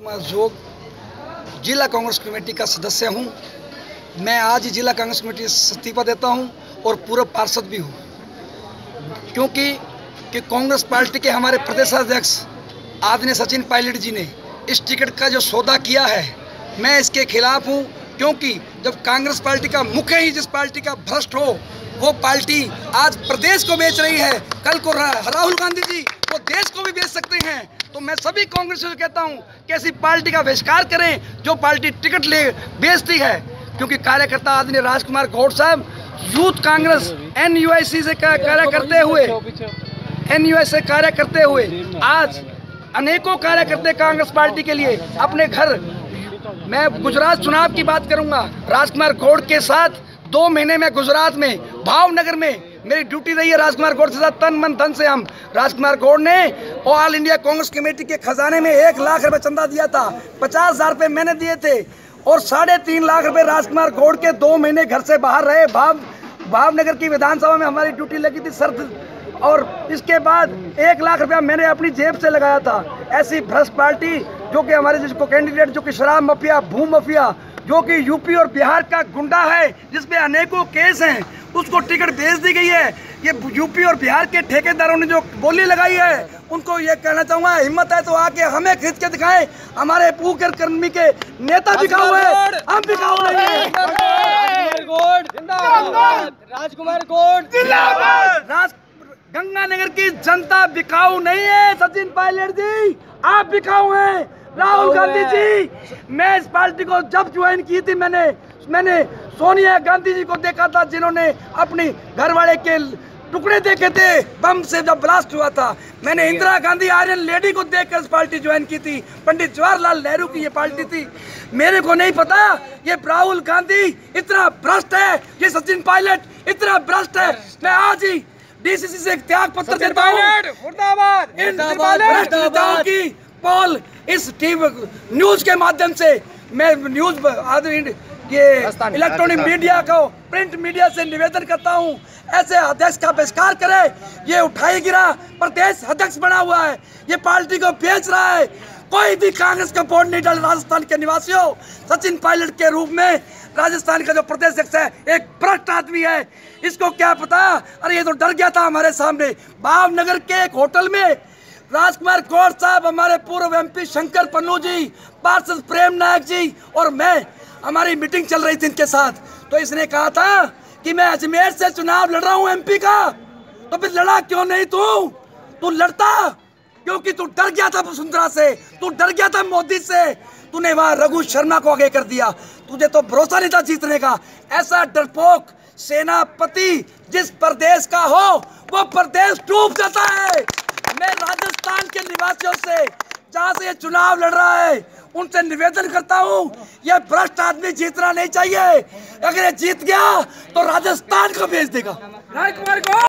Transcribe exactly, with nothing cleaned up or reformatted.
कुमार जोग जिला कांग्रेस कमेटी का सदस्य हूं। मैं आज ही जिला कांग्रेस कमेटी से इस्तीफा देता हूं और पूर्व पार्षद भी हूं, क्योंकि कि कांग्रेस पार्टी के हमारे प्रदेशाध्यक्ष आदरणीय सचिन पायलट जी ने इस टिकट का जो सौदा किया है, मैं इसके खिलाफ हूं। क्योंकि जब कांग्रेस पार्टी का मुख्य ही जिस पार्टी का भ्रष्ट हो, वो पार्टी आज प्रदेश को बेच रही है, कल को राहुल गांधी जी वो देश को भी बेच सकते हैं। तो मैं सभी कांग्रेसियों से कहता हूं कि ऐसी पार्टी का बहिष्कार करें जो पार्टी टिकट ले बेचती है। क्योंकि कार्यकर्ता आदरणीय राजकुमार गौड़ साहब youth Congress N U I C से कार्य करते हुए एन यू आई से कार्य करते हुए आज अनेकों कार्यकर्ता कांग्रेस पार्टी के लिए अपने घर, मैं गुजरात चुनाव की बात करूंगा, राजकुमार गौड़ के साथ दो महीने में गुजरात में भावनगर में मेरी ड्यूटी रही है। राजकुमार गौड़ के साथ तन मन धन से हम राजकुमार गौड़ ने ऑल इंडिया कांग्रेस कमेटी के खजाने में एक लाख रुपए चंदा दिया था, पचास हजार रुपये मैंने दिए थे और साढ़े तीन लाख रुपए राजकुमार गौड़ के दो महीने घर से बाहर रहे। भाव भावनगर की विधानसभा में हमारी ड्यूटी लगी थी शर्त, और इसके बाद एक लाख रुपया मैंने अपनी जेब से लगाया था। ऐसी भ्रष्ट पार्टी जो कि हमारे जिसको कैंडिडेट जो कि शराब माफिया, भू माफिया, जो कि यूपी और बिहार का गुंडा है जिसपे अनेकों केस हैं, उसको टिकट भेज दी गई है। ये यूपी और बिहार के ठेकेदारों ने जो बोली लगाई है, उनको ये कहना चाहूँगा, हिम्मत है तो आके हमें खींच के दिखाएं। हमारे पूकर कर्मी के नेता बिकाऊ है, हम बिकाऊ नहीं है। राजकुमार गौड़ राज गंगानगर की जनता बिकाऊ नहीं है। सचिन पायलट जी आप बिकाऊ हैं। राहुल गांधी जी, मैं इस पार्टी को जब ज्वाइन की थी, मैंने मैंने सोनिया गांधी जी को देखा था जिन्होंने अपनी घरवाले के टुकड़े देखे थे बम से जब ब्लास्ट हुआ था। मैंने इंदिरा गांधी आयरन लेडी को देखकर इस पार्टी ज्वाइन की थी। पंडित जवाहरलाल नेहरू की ये पार्टी थी। मेरे को नहीं पता ये राहुल गांधी इतना भ्रष्ट है, ये सचिन पायलट इतना भ्रष्ट है। मैं आज ही डीसीसी से एक त्याग पत्र देता हूं। इन भ्रष्ट नेताओं की पोल इस टीवी न्यूज के माध्यम से मैं न्यूज ये इलेक्ट्रॉनिक मीडिया को, प्रिंट मीडिया से निवेदन करता हूं, ऐसे अध्यक्ष का बहिष्कार करे। ये उठाई गिरा प्रदेश अध्यक्ष बना हुआ है, ये पार्टी को बेच रहा है। कोई भी कांग्रेस का वोट नहीं डाल। राजस्थान के निवासियों, सचिन पायलट के रूप में राजस्थान का जो प्रदेश अध्यक्ष है एक भ्रष्ट आदमी है। इसको क्या पता, अरे ये तो डर गया था हमारे सामने। भावनगर के एक होटल में राजकुमार गौड़ साहब, हमारे पूर्व एमपी शंकर पन्नू जी, पार्षद प्रेम नायक जी और मैं, हमारी मीटिंग चल रही थी इनके साथ। तो इसने कहा था कि मैं अजमेर से चुनाव लड़ रहा हूं एमपी का। तो फिर लड़ा क्यों नहीं तू? तू लड़ता क्योंकि तू डर गया था वसुंधरा से, तू डर गया था मोदी से। तूने वहां रघु शर्मा को आगे कर दिया। तुझे तो भरोसा नहीं था जीतने का। ऐसा डरपोक सेनापति जिस प्रदेश का हो, वो प्रदेश डूब जाता है। मैं राजस्थान के निवासियों से, जहां से ये चुनाव लड़ रहा है, उनसे निवेदन करता हूं, यह भ्रष्ट आदमी जीतना नहीं चाहिए। अगर ये जीत गया तो राजस्थान को भेज देगा।